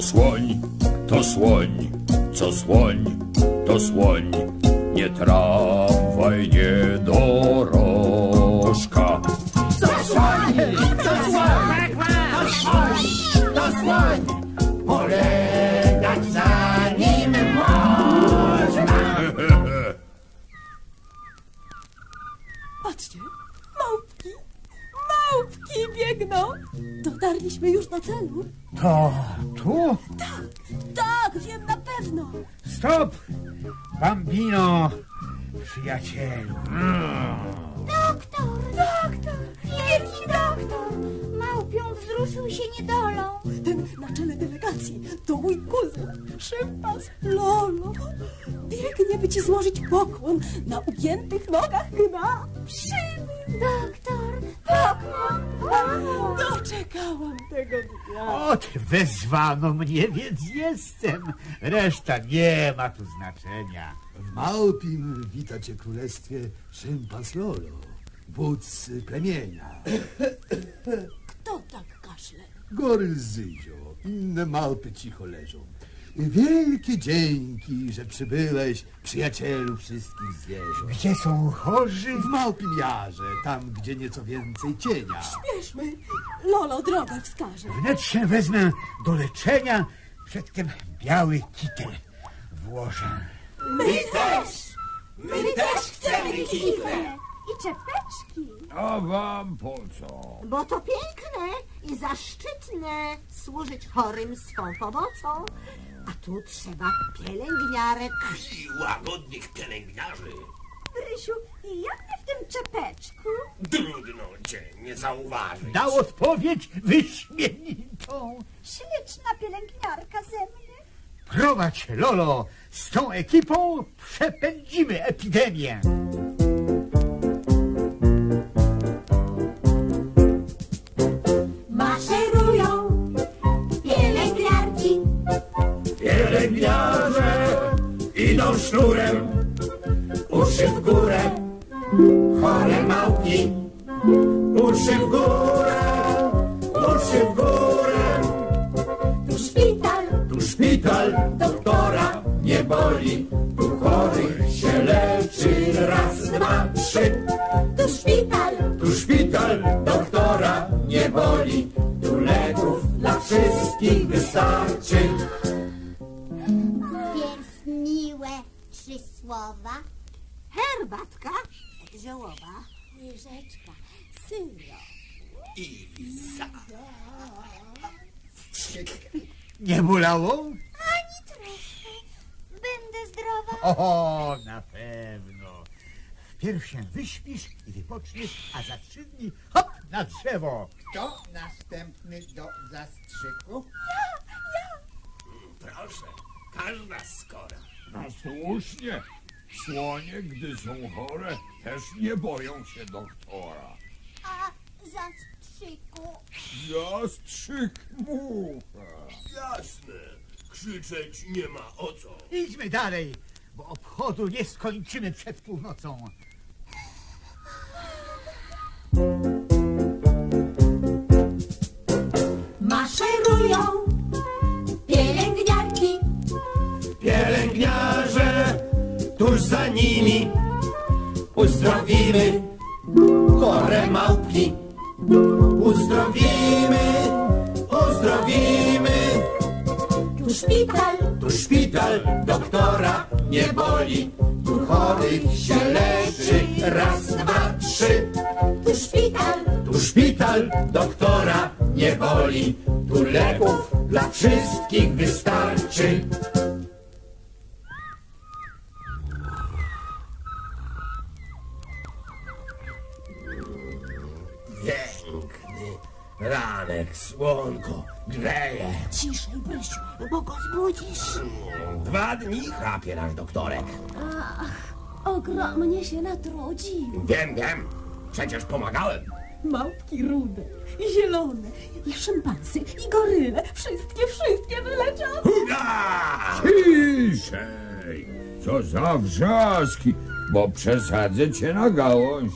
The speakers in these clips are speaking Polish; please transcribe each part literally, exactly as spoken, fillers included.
Co słoń, to słoń, co słoń, to słoń. Nie tramwaj, nie dorożka. To słoń, to słoń, to słoń, to słoń. Polegać za nim można. Patrzcie, małpki, małpki biegną. Dotarliśmy już do celu. To tu? Tak, tak, wiem na pewno. Stop! Bambino, przyjacielu. Doktor! Doktor! Wielki doktor! Małpią wzruszył się niedolą. Ten na czele delegacji to mój kuzyn, szympans Lolo. Biegnie, by ci złożyć pokłon na ugiętych nogach gna. Przybył. Doktor! Pokłon! Pokłon! Doczekałam tego dnia. Ot, wezwano mnie, więc jestem. Reszta nie ma tu znaczenia. W Małpim wita cię królestwie szympans Lolo, wódz plemienia. Kto tak kaszle? Goryl Zyzio, inne małpy cicho leżą. Wielkie dzięki, że przybyłeś, przyjacielu wszystkich zwierząt. Gdzie są chorzy? W Małpim Jarze, tam gdzie nieco więcej cienia. Śpieszmy, Lolo drogę wskaże. Wnet się wezmę do leczenia, przedtem biały kitel włożę. My też! My też chcemy kitle! I czepeczki, A wam po co? Bo to piękne i zaszczytne służyć chorym swą pomocą. A tu trzeba pielęgniarek. I łagodnych pielęgniarzy. Rysiu, i jak my w tym czepeczku? Trudno cię nie zauważyć. Dał odpowiedź wyśmienitą. Śliczna pielęgniarka ze mnie. Prowadź, Lolo, z tą ekipą przepędzimy epidemię. Maszerują pielęgniarki. Pielęgniarze idą sznurem, uszy w górę, chore małpki. Uszy w górę, uszy w górę. Tu szpital, Tu szpital, doktora nie boli. Tu chorych się leczy raz, dwa, trzy. tu szpital. Tu szpital, doktora nie boli. Tu leków dla wszystkich wystarczy. Pierw miłe trzy słowa. Herbatka ziołowa. Łyżeczka, syro. I za. Nie bolało? Ani trochę. Będę zdrowa. O, na pewno. Wpierw się wyśpisz i wypoczniesz, a za trzy dni hop na drzewo. Kto następny do zastrzyku? Proszę, każda skora. No słusznie. Słonie, gdy są chore, też nie boją się doktora. A zastrzyku? Zastrzyk mucha. Jasne, krzyczeć nie ma o co. Idźmy dalej, bo obchodu nie skończymy przed północą. Maszerują pielęgniarki. Pielęgniarze tuż za nimi uzdrowimy chore małpki. Uzdrowimy, uzdrowimy. Tu szpital, Tu szpital, doktora nie boli. Tu chorych się leczy raz, dwa, trzy. tu szpital. Tu szpital, doktora nie boli. Tu leków dla wszystkich wystarczy. Piękny ranek, słonko, grzeje. Ciszej, Brysiu, Bo go zbudzisz. Dwa dni chrapie nasz doktorek. ogromnie się natrudzi. Wiem, wiem, przecież pomagałem. Małpki rude, i zielone, i szympansy, i goryle. Wszystkie, wszystkie wyleczone. Hurra! Ciszej! Co za wrzaski, bo przesadzę cię na gałąź.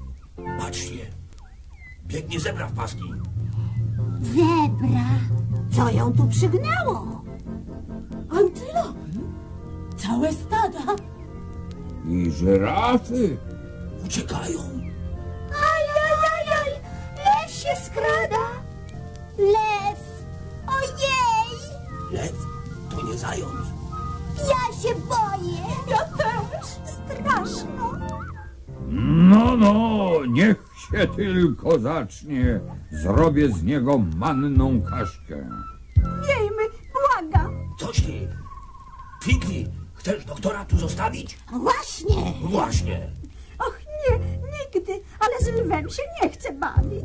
Patrzcie, biegnie zebra w paski. Zebra. Co ją tu przygnęło? Antylopy. Całe stada. I żyrafy. Uciekają. Ajajajaj, lew się skrada. Lew. Ojej, Lew to nie zając. ja się boję. Ja też. Straszno. No, no, niech się tylko zacznie. Zrobię z niego manną kaszkę. Miejmy, błagam. Coś ty. Figli, chcesz doktora tu zostawić? Właśnie. Właśnie. Och nie, nigdy, ale z lwem się nie chcę bawić.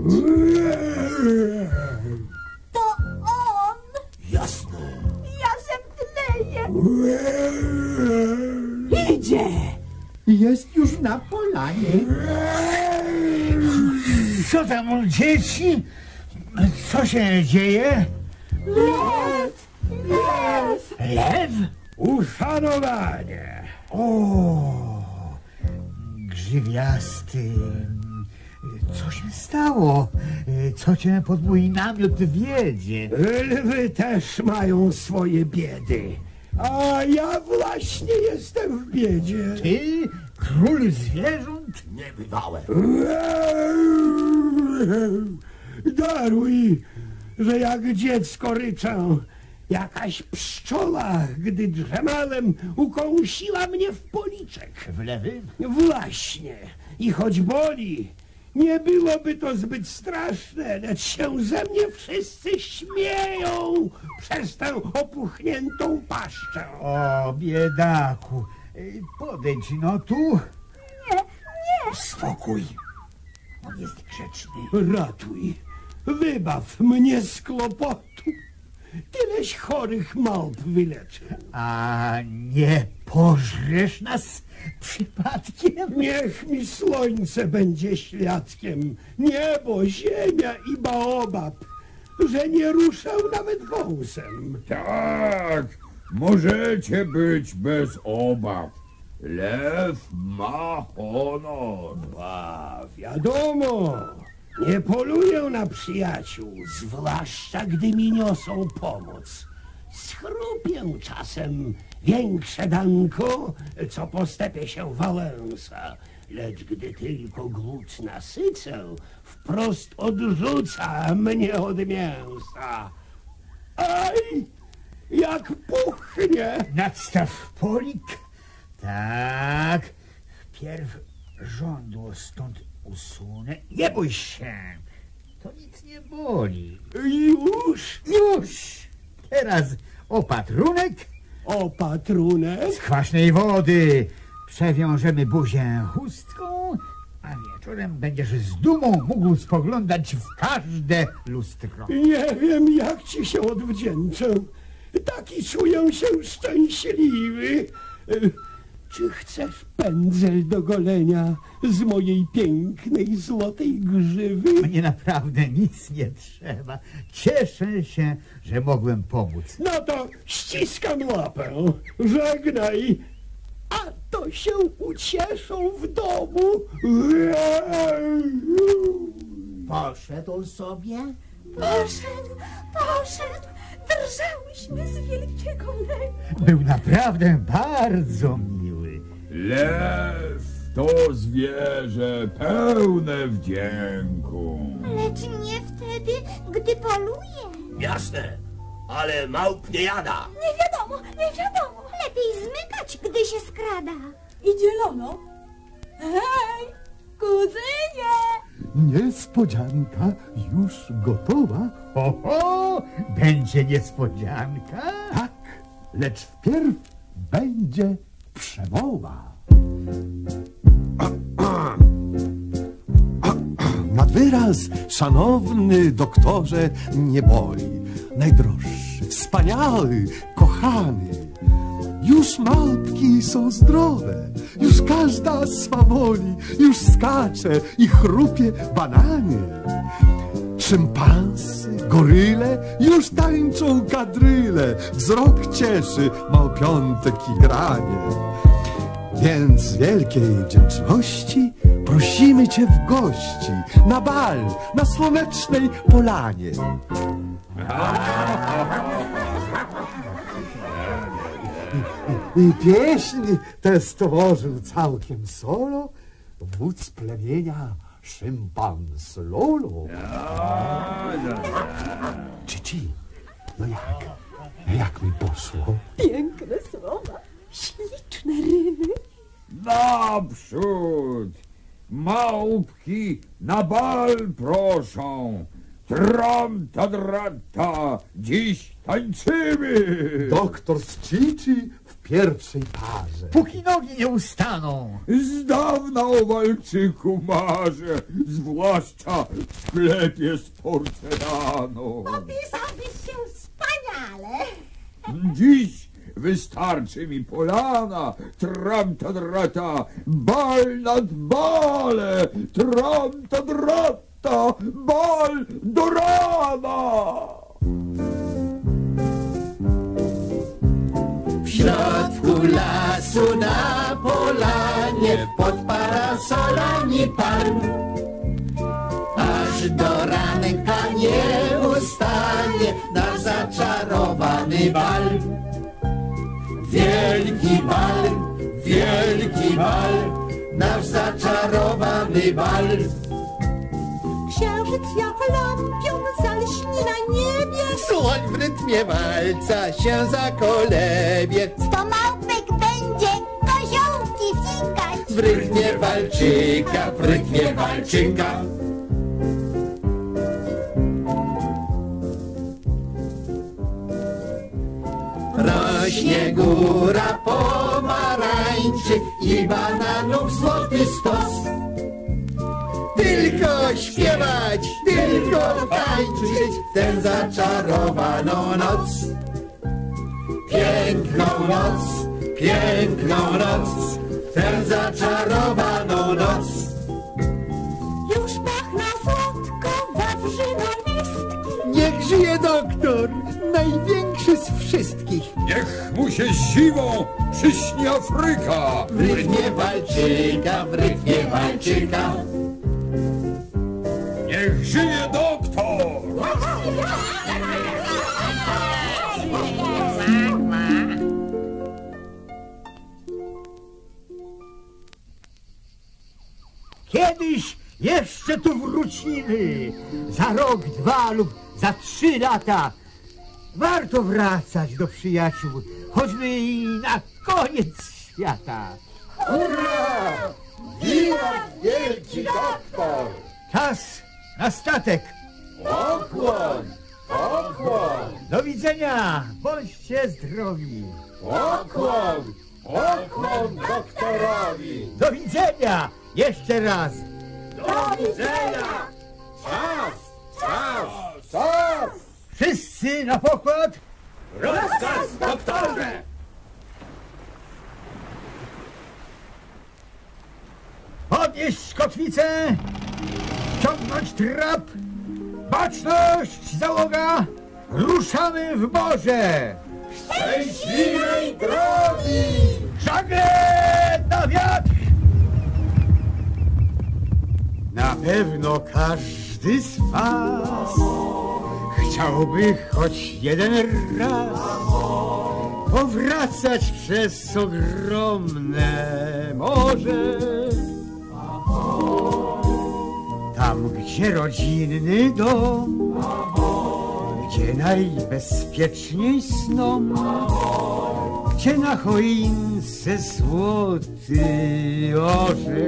To on. Jasne. Ja zemdleję. Idzie! Jest już na polanie. Co tam, dzieci? Co się dzieje? Lew, lew. Lew? Uszanowanie. O, grzywiasty. Co się stało? Co cię pod mój namiot wiedzie? Lwy też mają swoje biedy. A ja właśnie jestem w biedzie. Ty, król zwierząt? Niebywałe. Daruj, że jak dziecko ryczę. Jakaś pszczoła, gdy drzemałem, ukąsiła mnie w policzek. W lewy? Właśnie. I choć boli, nie byłoby to zbyt straszne, lecz się ze mnie wszyscy śmieją przez tę opuchniętą paszczę. O, biedaku. Podejdź no tu. Nie, nie. Spokój. On jest grzeczny. Ratuj, wybaw mnie z kłopotu. Tyleś chorych małp wyleczy. A nie pożresz nas przypadkiem? Niech mi słońce będzie świadkiem, niebo, ziemia i baobab, że nie ruszę nawet wąsem. Tak, możecie być bez obaw. Lew ma honor. A wiadomo, nie poluję na przyjaciół, zwłaszcza gdy mi niosą pomoc. Schrupię czasem większe danko, co po stepie się Wałęsa, lecz gdy tylko głód nasycę, wprost odrzuca mnie od mięsa. Aj, jak puchnie! Nadstaw polik. Tak. Wpierw żądło stąd usunę. Nie bój się. To nic nie boli. Już Już. Teraz opatrunek opatrunek. z kwaśnej wody. Przewiążemy buzię chustką, a wieczorem będziesz z dumą mógł spoglądać w każde lustro. Nie wiem, jak ci się odwdzięczę. Taki czuję się szczęśliwy. Czy chcesz pędzel do golenia z mojej pięknej, złotej grzywy? Mnie naprawdę nic nie trzeba. Cieszę się, że mogłem pomóc. No to ściskam łapę. Żegnaj. A to się ucieszą w domu. Poszedł sobie. Poszedł, poszedł. Drżałyśmy z wielkiego lęku. Był naprawdę bardzo miły. Lew to zwierzę pełne wdzięku. Lecz nie wtedy, gdy poluje. Jasne, ale małp nie jada. Nie wiadomo, nie wiadomo. Lepiej zmykać, gdy się skrada. Idzie Lolo. Hej, kuzynie! Niespodzianka już gotowa. Ho, ho, będzie niespodzianka. Tak, lecz wpierw będzie przemowa. Nad wyraz, szanowny doktorze, nie boli. Najdroższy, wspaniały, kochany. Już małpki są zdrowe, już każda swawoli, już skacze i chrupie banany. Szympansy, goryle już tańczą kadryle, wzrok cieszy małpiątek i granie. Więc z wielkiej wdzięczności prosimy cię w gości na bal na słonecznej polanie. I pieśń tę stworzył całkiem solo wódz plemienia szympans Lolo. Cici, no jak? Jak mi poszło? Piękne słowa, śliczne rymy. Naprzód! Małpki na bal proszą! Tram-ta-drata, dziś tańczymy! Doktor z Cici w pierwszej parze. Póki nogi nie ustaną. Z dawna o walczyku marzę, zwłaszcza w sklepie z porcelanu. Popisałbyś się wspaniale. Dziś wystarczy mi polana, tram-ta-drata, bal nad bale, tram-ta-drata, bal do rana! W środku lasu na polanie pod parasolami palm aż do ranka nie ustanie nasz zaczarowany bal. Wielki bal, wielki bal, nasz zaczarowany bal. Księżyc jak lampion zalśni na niebie. Słoń w rytmie walca się zakolebie. Sto małpek będzie koziołki fikać. W rytmie walczyka, w rytmie walczyka. Rośnie góra pomarańczy i bananów złoty stos. Tylko śpiewać, tylko tańczyć tę zaczarowaną noc. Piękną noc, piękną noc, tę zaczarowaną noc. Już pachną słodko wawrzyna listki. Niech żyje doktor, największy z wszystkich. Niech mu się siłą przyśni Afryka! W rytmie walczyka, w rytmie walczyka. Niech żyje doktor! Kiedyś jeszcze tu wrócimy. Za rok, dwa lub za trzy lata. Warto wracać do przyjaciół, choćby i na koniec świata. Hurra! Wiwat wielki doktor! Czas na statek. Pokłon! Pokłon! Do widzenia. Bądźcie zdrowi. Pokłon! Pokłon doktorowi! Do widzenia. Jeszcze raz. Do widzenia! Czas! Czas! Czas! Wszyscy na pokład. Rozkaz, doktorze! Podnieść kotwicę. Ciągnąć trap. Baczność, załoga. Ruszamy w morze. Szczęśliwej drogi! Żagle na wiatr. Na pewno każdy z was chciałby choć jeden raz powracać przez ogromne morze. Tam, gdzie rodzinny dom, gdzie najbezpieczniej sną, gdzie na choince złoty orzech.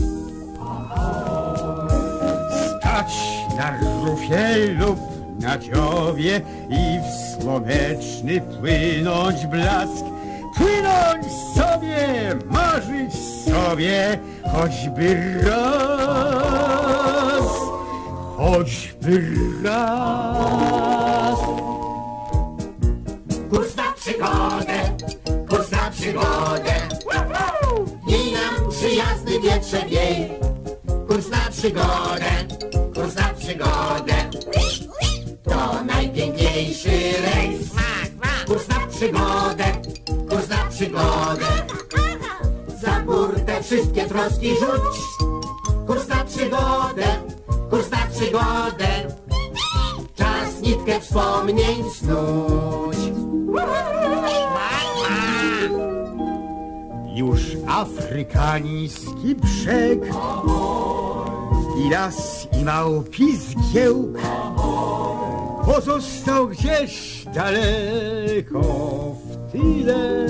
Stać na rufie lub na dziowie i w słoneczny płynąć blask. Płynąć sobie, marzyć sobie, choćby raz, choćby raz. Kurs na przygodę, kurs na przygodę. Jej nam przyjazny wietrze wiej. Kurs na przygodę, kurs na przygodę. To najpiękniejszy rejs. Kurs na przygodę, kurs na przygodę. Za burtę wszystkie troski rzuć. Kurs na przygodę, kurs na przygodę. Czas nitkę nitkę wspomnień snuć. Już afrykański brzeg i las, i małpi zgiełk pozostał gdzieś daleko w tyle.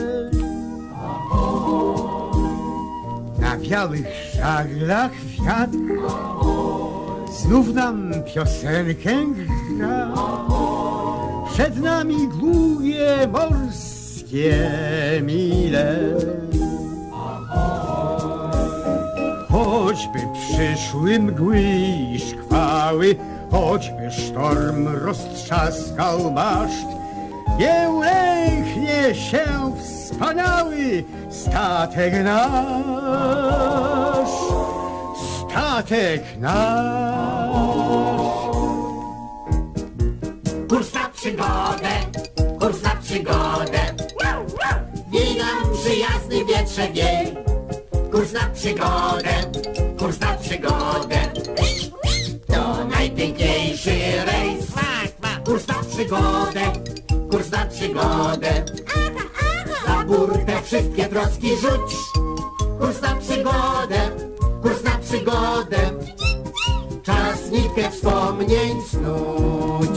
Na białych żaglach wiatr znów nam piosenkę gra. Przed nami długie morskie mile. Choćby przyszły mgły i szkwały, choćby sztorm roztrzaskał maszt, nie ulęknie się wspaniały statek nasz, statek nasz. Kurs na przygodę, kurs na przygodę, wiej nam przyjazny wietrze wiej. Kurs na przygodę, kurs na przygodę, to najpiękniejszy rejs. Kurs na przygodę, kurs na przygodę, za burtę wszystkie troski rzuć. Kurs na przygodę, kurs na przygodę, czas nitkę wspomnień snuć.